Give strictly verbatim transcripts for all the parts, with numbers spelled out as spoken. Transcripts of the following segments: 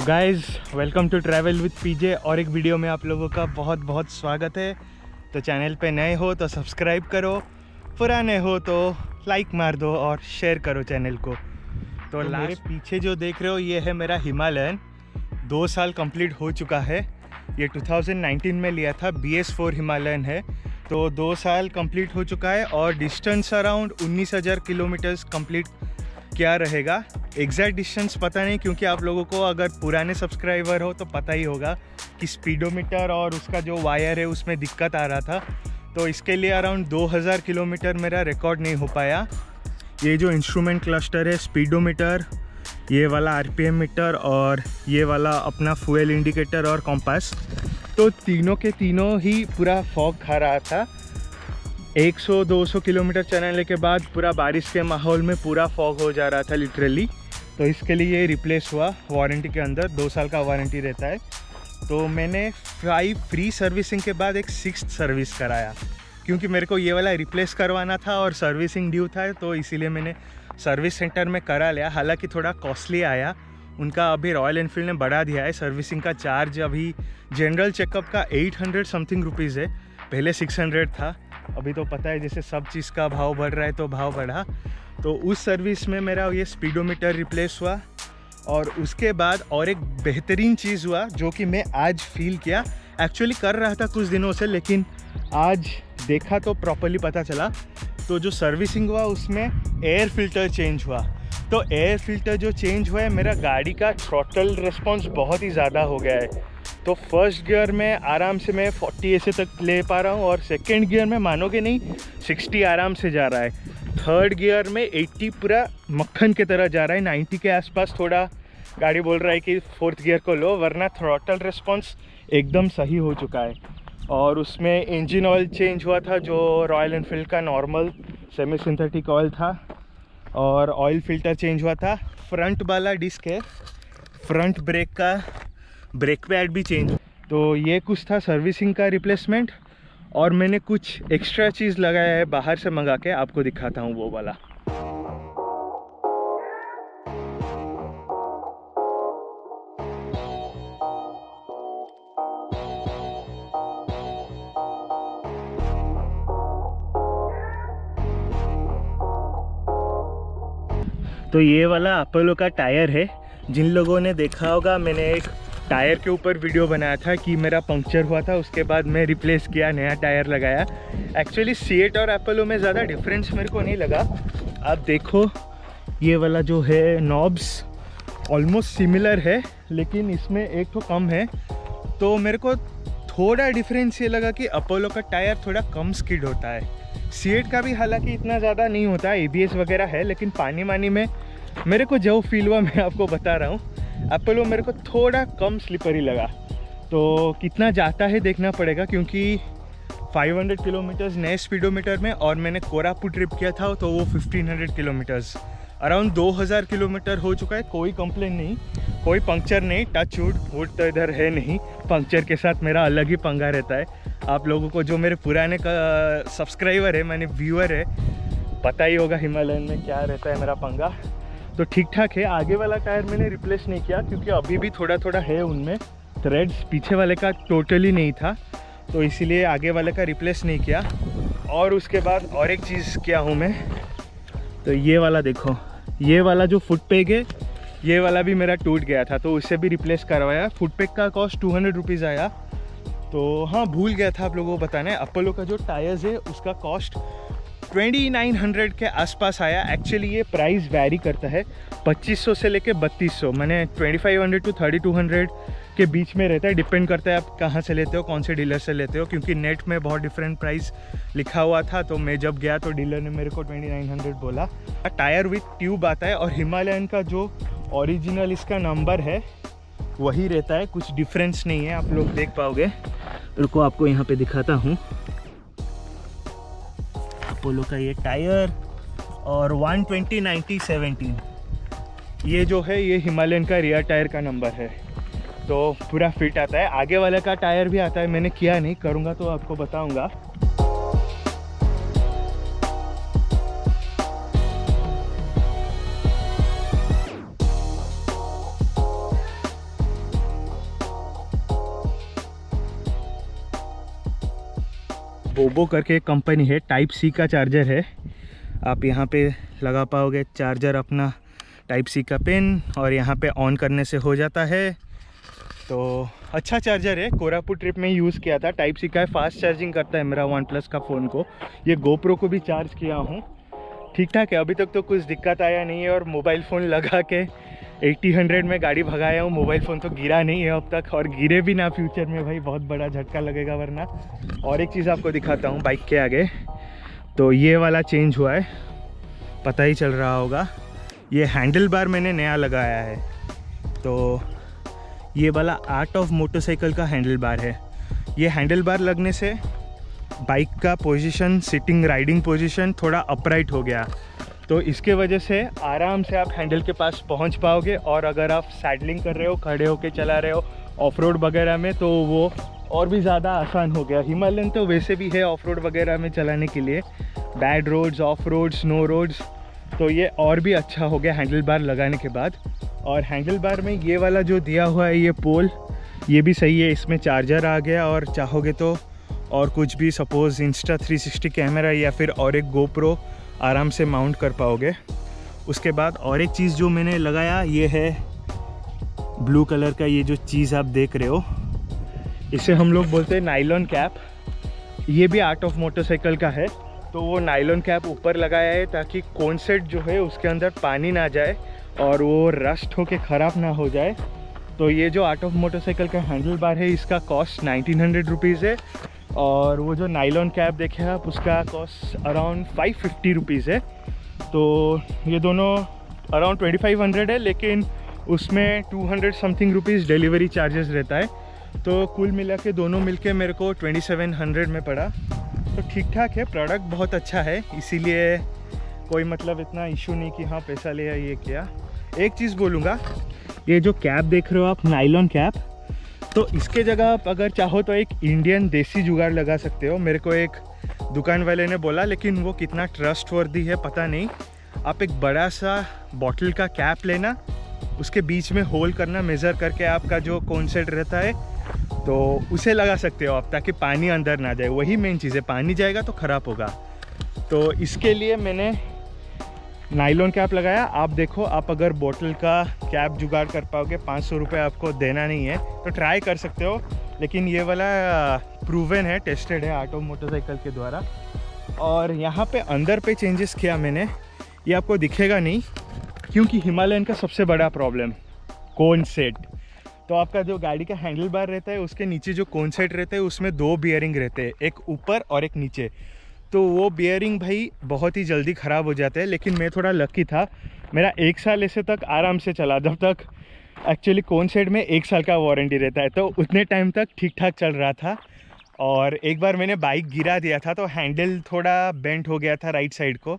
Guys welcome to travel with PJ. और एक video में आप लोगों का बहुत बहुत स्वागत है। तो चैनल पे नए हो तो सब्सक्राइब करो, पुराने हो तो लाइक मार दो और शेयर करो चैनल को। तो, तो मेरे पीछे जो देख रहे हो ये है मेरा हिमालयन। दो साल कंप्लीट हो चुका है। ये दो हज़ार उन्नीस में लिया था, बी एस फोर हिमालयन है। तो दो साल कंप्लीट हो चुका है और डिस्टेंस अराउंड उन्नीस हज़ार किलोमीटर्स कंप्लीट क्या रहेगा। एग्जैक्ट डिस्टेंस पता नहीं, क्योंकि आप लोगों को अगर पुराने सब्सक्राइबर हो तो पता ही होगा कि स्पीडोमीटर और उसका जो वायर है उसमें दिक्कत आ रहा था। तो इसके लिए अराउंड दो हज़ार किलोमीटर मेरा रिकॉर्ड नहीं हो पाया। ये जो इंस्ट्रूमेंट क्लस्टर है, स्पीडोमीटर, ये वाला आरपीएम मीटर और ये वाला अपना फ्यूल इंडिकेटर और कॉम्पास, तो तीनों के तीनों ही पूरा फॉग खा रहा था। सौ दो सौ किलोमीटर चलाने के बाद पूरा बारिश के माहौल में पूरा फॉग हो जा रहा था लिटरली। तो इसके लिए ये रिप्लेस हुआ वारंटी के अंदर, दो साल का वारंटी रहता है। तो मैंने फाइव फ्री सर्विसिंग के बाद एक सिक्स्थ सर्विस कराया, क्योंकि मेरे को ये वाला रिप्लेस करवाना था और सर्विसिंग ड्यू था, तो इसीलिए मैंने सर्विस सेंटर में करा लिया। हालांकि थोड़ा कॉस्टली आया उनका, अभी रॉयल एनफील्ड ने बढ़ा दिया है सर्विसिंग का चार्ज। अभी जनरल चेकअप का एट हंड्रेड समथिंग रुपीज़ है, पहले सिक्स हंड्रेड था। अभी तो पता है जैसे सब चीज़ का भाव बढ़ रहा है तो भाव बढ़ा। तो उस सर्विस में मेरा ये स्पीडोमीटर रिप्लेस हुआ। और उसके बाद और एक बेहतरीन चीज़ हुआ जो कि मैं आज फील किया। एक्चुअली कर रहा था कुछ दिनों से, लेकिन आज देखा तो प्रॉपर्ली पता चला। तो जो सर्विसिंग हुआ उसमें एयर फिल्टर चेंज हुआ। तो एयर फिल्टर जो चेंज हुआ है, मेरा गाड़ी का थ्रॉटल रिस्पॉन्स बहुत ही ज़्यादा हो गया है। तो फर्स्ट गियर में आराम से मैं चालीस ऐसे तक ले पा रहा हूँ, और सेकंड गियर में मानोगे नहीं साठ आराम से जा रहा है। थर्ड गियर में अस्सी पूरा मक्खन की तरह जा रहा है। नब्बे के आसपास थोड़ा गाड़ी बोल रहा है कि फोर्थ गियर को लो, वरना थ्रॉटल रिस्पॉन्स एकदम सही हो चुका है। और उसमें इंजन ऑयल चेंज हुआ था, जो रॉयल एनफील्ड का नॉर्मल सेमी सिंथेटिक ऑयल था, और ऑयल फिल्टर चेंज हुआ था। फ्रंट वाला डिस्क है, फ्रंट ब्रेक का ब्रेक पैड भी चेंज। तो ये कुछ था सर्विसिंग का रिप्लेसमेंट। और मैंने कुछ एक्स्ट्रा चीज़ लगाया है बाहर से मंगा के, आपको दिखाता हूँ वो वाला। तो ये वाला अपोलो का टायर है। जिन लोगों ने देखा होगा, मैंने एक टायर के ऊपर वीडियो बनाया था कि मेरा पंक्चर हुआ था, उसके बाद मैं रिप्लेस किया, नया टायर लगाया। एक्चुअली सी एट और अपोलो में ज़्यादा डिफरेंस मेरे को नहीं लगा। आप देखो ये वाला जो है नॉब्स ऑलमोस्ट सिमिलर है, लेकिन इसमें एक तो कम है। तो मेरे को थोड़ा डिफरेंस ये लगा कि अपोलो का टायर थोड़ा कम स्किड होता है। सी एट का भी हालांकि इतना ज़्यादा नहीं होता, ए बी एस वगैरह है, लेकिन पानी मानी में मेरे को जो फील हुआ मैं आपको बता रहा हूँ। अपोलो मेरे को थोड़ा कम स्लिपरी लगा। तो कितना जाता है देखना पड़ेगा, क्योंकि पाँच सौ किलोमीटर्स नए स्पीडोमीटर में, और मैंने कोरापुट ट्रिप किया था तो वो पंद्रह सौ किलोमीटर्स, अराउंड दो हज़ार किलोमीटर हो चुका है। कोई कंप्लेन नहीं, कोई पंक्चर नहीं, टच वुड वुड तो इधर है नहीं। पंक्चर के साथ मेरा अलग ही पंगा रहता है। आप लोगों को जो मेरे पुराने का सब्सक्राइबर है, मैंने व्यूअर है, पता ही होगा हिमालयन में क्या रहता है मेरा पंगा। तो ठीक ठाक है। आगे वाला टायर मैंने रिप्लेस नहीं किया, क्योंकि अभी भी थोड़ा थोड़ा है उनमें थ्रेड्स, पीछे वाले का टोटली नहीं था, तो इसीलिए आगे वाले का रिप्लेस नहीं किया। और उसके बाद और एक चीज़ किया हूँ मैं, तो ये वाला देखो, ये वाला जो फुट पेग है, ये वाला भी मेरा टूट गया था, तो उससे भी रिप्लेस करवाया। फुट पेग का कॉस्ट टू हंड्रेड रुपीज़ आया। तो हाँ, भूल गया था आप लोगों को बताना है, अपोलो का जो टायर्स है उसका कॉस्ट उनतीस सौ के आसपास आया। एक्चुअली ये प्राइस वैरी करता है, पच्चीस सौ से लेके बत्तीस सौ, मैंने पच्चीस सौ टू थर्टी टू हंड्रेड के बीच में रहता है। डिपेंड करता है आप कहाँ से लेते हो, कौन से डीलर से लेते हो, क्योंकि नेट में बहुत डिफरेंट प्राइस लिखा हुआ था। तो मैं जब गया तो डीलर ने मेरे को उनतीस सौ बोला। टायर विथ ट्यूब आता है, और हिमालयन का जो ओरिजिनल इसका नंबर है वही रहता है, कुछ डिफरेंस नहीं है, आप लोग देख पाओगे। रुको आपको यहाँ पे दिखाता हूँ अपोलो का ये टायर, और वन ट्वेंटी नाइन्टी सेवेंटीन ये जो है ये हिमालयन का रियर टायर का नंबर है। तो पूरा फिट आता है। आगे वाले का टायर भी आता है, मैंने किया नहीं, करूँगा तो आपको बताऊँगा। बोबो करके कंपनी है, टाइप सी का चार्जर है। आप यहाँ पे लगा पाओगे चार्जर अपना टाइप सी का पिन, और यहाँ पे ऑन करने से हो जाता है। तो अच्छा चार्जर है, कोरापुट ट्रिप में यूज़ किया था। टाइप सी का है, फास्ट चार्जिंग करता है मेरा वन प्लस का फ़ोन को। ये गोप्रो को भी चार्ज किया हूँ, ठीक ठाक है, अभी तक तो कुछ दिक्कत आया नहीं है। और मोबाइल फ़ोन लगा के अस्सी हंड्रेड में गाड़ी भगाया हूँ, मोबाइल फ़ोन तो गिरा नहीं है अब तक, और गिरे भी ना फ्यूचर में भाई, बहुत बड़ा झटका लगेगा वरना। और एक चीज़ आपको दिखाता हूँ बाइक के आगे, तो ये वाला चेंज हुआ है, पता ही चल रहा होगा। ये हैंडल बार मैंने नया लगाया है, तो ये वाला आर्ट ऑफ मोटरसाइकिल का हैंडल बार है। ये हैंडल बार लगने से बाइक का पोजीशन, सिटिंग राइडिंग पोजीशन थोड़ा अपराइट हो गया, तो इसके वजह से आराम से आप हैंडल के पास पहुंच पाओगे। और अगर आप सैडलिंग कर रहे हो, खड़े होके चला रहे हो ऑफ रोड वगैरह में, तो वो और भी ज़्यादा आसान हो गया। हिमालयन तो वैसे भी है ऑफ रोड वगैरह में चलाने के लिए, bad roads, off road, snow roads, तो ये और भी अच्छा हो गया हैंडल बार लगाने के बाद। और हैंडल बार में ये वाला जो दिया हुआ है ये पोल, ये भी सही है, इसमें चार्जर आ गया, और चाहोगे तो और कुछ भी, suppose Insta three sixty camera या फिर और एक गोप्रो आराम से माउंट कर पाओगे। उसके बाद और एक चीज़ जो मैंने लगाया, ये है ब्लू कलर का ये जो चीज़ आप देख रहे हो, इसे हम लोग बोलते हैं नाइलॉन कैप। ये भी आर्ट ऑफ मोटरसाइकिल का है, तो वो नाइलॉन कैप ऊपर लगाया है ताकि कोन सेट जो है उसके अंदर पानी ना जाए और वो रस्ट होके ख़राब ना हो जाए। तो ये जो आर्ट ऑफ मोटरसाइकिल का हैंडल बार है, इसका कॉस्ट नाइनटीन हंड्रेड रुपीज़ है, और वो जो नाइलॉन कैप देखे आप उसका cost around five fifty rupees है। तो ये दोनों अराउंड ट्वेंटी फाइव हंड्रेड है, लेकिन उसमें two hundred something rupees delivery charges रहता है। तो कुल मिला के दोनों मिलके मेरे को ट्वेंटी सेवन हंड्रेड में पड़ा, तो ठीक ठाक है। प्रोडक्ट बहुत अच्छा है, इसीलिए कोई मतलब इतना इशू नहीं कि हाँ पैसा लिया ये किया। एक चीज़ बोलूँगा, ये जो कैप देख रहे हो आप, नाइलॉन कैप, तो इसके जगह आप अगर चाहो तो एक इंडियन देसी जुगाड़ लगा सकते हो। मेरे को एक दुकान वाले ने बोला, लेकिन वो कितना ट्रस्टवर्दी है पता नहीं। आप एक बड़ा सा बॉटल का कैप लेना, उसके बीच में होल करना, मेज़र करके आपका जो कोन सेट रहता है तो उसे लगा सकते हो आप, ताकि पानी अंदर ना जाए। वही मेन चीज़ है, पानी जाएगा तो ख़राब होगा। तो इसके लिए मैंने नाइलॉन कैप लगाया। आप देखो, आप अगर बोतल का कैप जुगाड़ कर पाओगे, पाँच सौ रुपये आपको देना नहीं है, तो ट्राई कर सकते हो। लेकिन ये वाला प्रूवन है, टेस्टेड है आर्ट ऑफ मोटरसाइकिल के द्वारा। और यहाँ पे अंदर पे चेंजेस किया मैंने, ये आपको दिखेगा नहीं, क्योंकि हिमालयन का सबसे बड़ा प्रॉब्लम कोन सेट। तो आपका जो गाड़ी का हैंडल बार रहता है, उसके नीचे जो कोन सेट रहता है, उसमें दो बियरिंग रहते हैं, एक ऊपर और एक नीचे। तो वो बियरिंग भाई बहुत ही जल्दी ख़राब हो जाते हैं। लेकिन मैं थोड़ा लकी था, मेरा एक साल ऐसे तक आराम से चला, जब तक एक्चुअली कोन सेट में एक साल का वारंटी रहता है, तो उतने टाइम तक ठीक ठाक चल रहा था। और एक बार मैंने बाइक गिरा दिया था, तो हैंडल थोड़ा बेंट हो गया था राइट साइड को।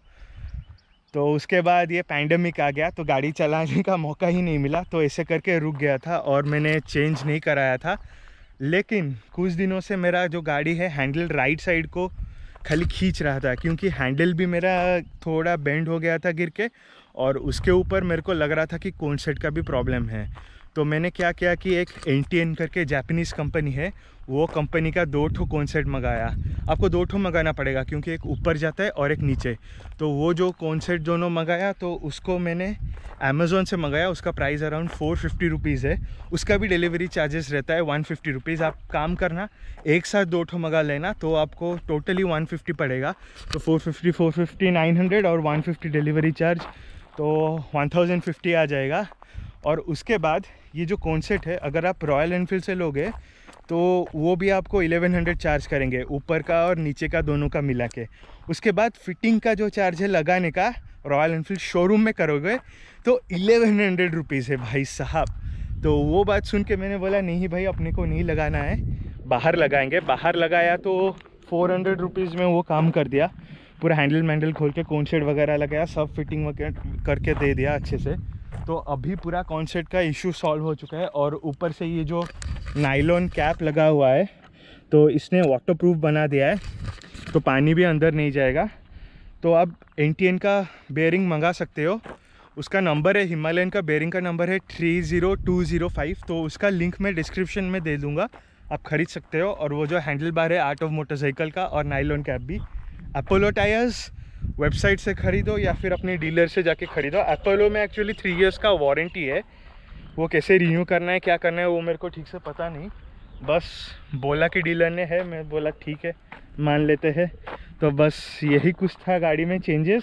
तो उसके बाद ये पैंडेमिक आ गया, तो गाड़ी चलाने का मौका ही नहीं मिला, तो ऐसे करके रुक गया था और मैंने चेंज नहीं कराया था। लेकिन कुछ दिनों से मेरा जो गाड़ी है, हैंडल राइट साइड को खाली खींच रहा था, क्योंकि हैंडल भी मेरा थोड़ा बेंड हो गया था गिर के, और उसके ऊपर मेरे को लग रहा था कि कोन सेट का भी प्रॉब्लम है। तो मैंने क्या किया कि एक एन टी एन करके जापानीज़ कंपनी है, वो कंपनी का दो ठो कोन सेट मंगाया। आपको दो ठो मंगाना पड़ेगा, क्योंकि एक ऊपर जाता है और एक नीचे। तो वो जो कोन सेट दोनों मंगाया, तो उसको मैंने अमेज़ोन से मंगाया। उसका price around four fifty rupees है। उसका भी डिलीवरी चार्जेस रहता है वन फिफ्टी रुपीज़। आप काम करना, एक साथ दो ठो मंगा लेना, तो आपको टोटली वन फिफ्टी पड़ेगा। तो four fifty, four fifty, nine hundred और वन फिफ्टी डिलीवरी चार्ज, तो वन थाउजेंड फिफ्टी आ जाएगा। और उसके बाद ये जो कोन सेट है, अगर आप रॉयल एनफील्ड से लोगे तो वो भी आपको इलेवन हंड्रेड चार्ज करेंगे, ऊपर का और नीचे का दोनों का मिला के। उसके बाद फिटिंग का जो चार्ज है लगाने का, रॉयल एनफील्ड शोरूम में करोगे तो इलेवन हंड्रेड रुपीज़ है भाई साहब। तो वो बात सुन के मैंने बोला नहीं भाई, अपने को नहीं लगाना है, बाहर लगाएंगे। बाहर लगाया तो फोर हंड्रेड रुपीज़ में वो काम कर दिया। पूरा हैंडल मैंडल खोल के कोन सेट वगैरह लगाया, सब फिटिंग वगैरह करके दे दिया अच्छे से। तो अभी पूरा कोन सेट का इशू सॉल्व हो चुका है। और ऊपर से ये जो नाइलॉन कैप लगा हुआ है, तो इसने वाटरप्रूफ बना दिया है, तो पानी भी अंदर नहीं जाएगा। तो आप एन टी एन का बेयरिंग मंगा सकते हो। उसका नंबर है, हिमालयन का बेयरिंग का नंबर है three zero two zero five. तो उसका लिंक मैं डिस्क्रिप्शन में दे दूँगा, आप ख़रीद सकते हो। और वो जो हैंडल बार है आर्ट ऑफ मोटरसाइकिल का, और नाइलॉन कैप भी अपोलो टायर्स वेबसाइट से ख़रीदो या फिर अपने डीलर से जाके ख़रीदो। अपोलो में एक्चुअली थ्री इयर्स का वारंटी है, वो कैसे रिन्यू करना है क्या करना है वो मेरे को ठीक से पता नहीं, बस बोला कि डीलर ने है, मैं बोला ठीक है मान लेते हैं। तो बस यही कुछ था गाड़ी में चेंजेस,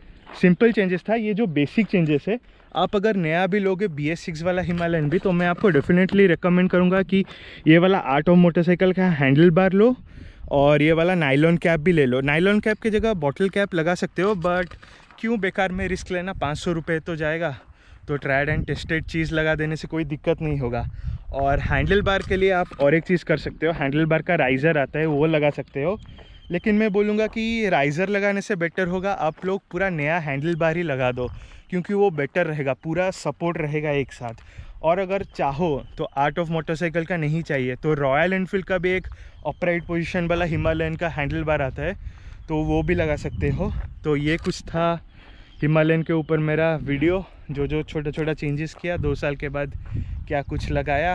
सिंपल चेंजेस था। ये जो बेसिक चेंजेस है, आप अगर नया भी लोगे बी एस सिक्स वाला हिमालयन भी, तो मैं आपको डेफिनेटली रिकमेंड करूँगा कि ये वाला आर्ट ऑफ मोटरसाइकिल का हैंडल बार लो और ये वाला नाइलॉन कैप भी ले लो। नाइलॉन कैप की जगह बॉटल कैप लगा सकते हो, बट क्यों बेकार में रिस्क लेना, पाँच सौ रुपये तो जाएगा, तो ट्राइड एंड टेस्टेड चीज़ लगा देने से कोई दिक्कत नहीं होगा। और हैंडल बार के लिए आप और एक चीज़ कर सकते हो, हैंडल बार का राइज़र आता है वो लगा सकते हो, लेकिन मैं बोलूँगा कि राइज़र लगाने से बेटर होगा आप लोग पूरा नया हैंडल बार ही लगा दो, क्योंकि वो बेटर रहेगा, पूरा सपोर्ट रहेगा एक साथ। और अगर चाहो तो आर्ट ऑफ मोटरसाइकिल का नहीं चाहिए तो रॉयल एनफील्ड का भी एक अपराइट पोजीशन वाला हिमालयन का हैंडल बार आता है, तो वो भी लगा सकते हो। तो ये कुछ था हिमालयन के ऊपर मेरा वीडियो, जो जो छोटा छोटा चेंजेस किया दो साल के बाद, क्या कुछ लगाया।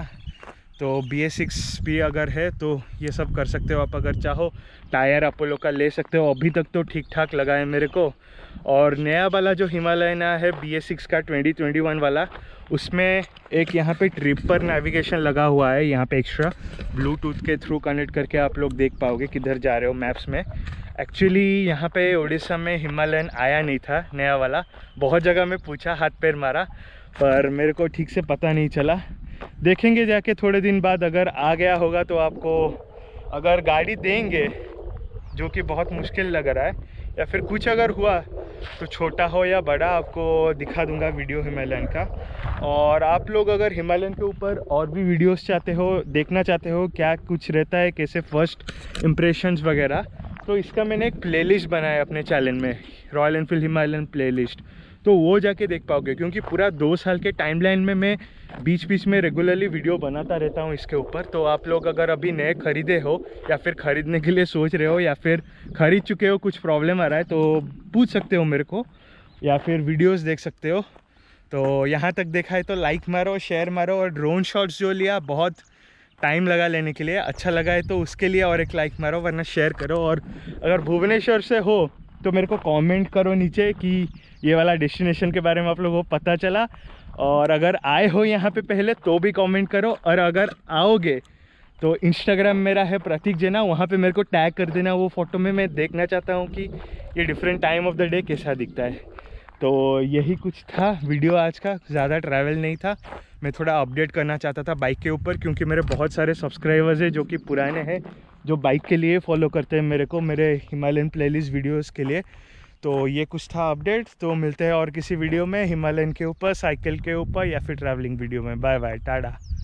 तो बी एस सिक्स भी अगर है तो ये सब कर सकते हो आप, अगर चाहो टायर अपोलो का ले सकते हो, अभी तक तो ठीक ठाक लगा है मेरे को। और नया वाला जो हिमालयन है बी एस सिक्स का ट्वेंटी ट्वेंटी वन वाला, उसमें एक यहाँ पे ट्रिप पर नेविगेशन लगा हुआ है, यहाँ पे एक्स्ट्रा ब्लूटूथ के थ्रू कनेक्ट करके आप लोग देख पाओगे किधर जा रहे हो मैप्स में। एक्चुअली यहाँ पे उड़ीसा में हिमालयन आया नहीं था नया वाला, बहुत जगह में पूछा, हाथ पैर मारा, पर मेरे को ठीक से पता नहीं चला। देखेंगे जाके थोड़े दिन बाद, अगर आ गया होगा तो आपको, अगर गाड़ी देंगे जो कि बहुत मुश्किल लग रहा है, या फिर कुछ अगर हुआ तो छोटा हो या बड़ा आपको दिखा दूंगा वीडियो हिमालयन का। और आप लोग अगर हिमालयन के ऊपर और भी वीडियोस चाहते हो, देखना चाहते हो क्या कुछ रहता है, कैसे फर्स्ट इम्प्रेशंस वगैरह, तो इसका मैंने एक प्लेलिस्ट बनाया अपने चैनल में, रॉयल एनफील्ड हिमालयन प्लेलिस्ट, तो वो जाके देख पाओगे। क्योंकि पूरा दो साल के टाइमलाइन में मैं बीच बीच में रेगुलरली वीडियो बनाता रहता हूँ इसके ऊपर। तो आप लोग अगर अभी नए खरीदे हो या फिर ख़रीदने के लिए सोच रहे हो या फिर ख़रीद चुके हो, कुछ प्रॉब्लम आ रहा है तो पूछ सकते हो मेरे को, या फिर वीडियोस देख सकते हो। तो यहाँ तक देखा है तो लाइक मारो, शेयर मारो, और ड्रोन शॉट्स जो लिया बहुत टाइम लगा लेने के लिए, अच्छा लगा है तो उसके लिए और एक लाइक मारो, वरना शेयर करो। और अगर भुवनेश्वर से हो तो मेरे को कमेंट करो नीचे कि ये वाला डेस्टिनेशन के बारे में आप लोगों को पता चला, और अगर आए हो यहाँ पे पहले तो भी कमेंट करो। और अगर आओगे तो इंस्टाग्राम मेरा है प्रतीक जेना, वहाँ पे मेरे को टैग कर देना वो फ़ोटो में, मैं देखना चाहता हूँ कि ये different time of the day कैसा दिखता है। तो यही कुछ था वीडियो आज का, ज़्यादा ट्रैवल नहीं था, मैं थोड़ा अपडेट करना चाहता था बाइक के ऊपर, क्योंकि मेरे बहुत सारे सब्सक्राइबर्स हैं जो कि पुराने हैं, जो बाइक के लिए फॉलो करते हैं मेरे को, मेरे हिमालयन प्लेलिस्ट वीडियोस के लिए। तो ये कुछ था अपडेट। तो मिलते हैं और किसी वीडियो में हिमालयन के ऊपर, साइकिल के ऊपर, या फिर ट्रैवलिंग वीडियो में। Bye bye, Tata.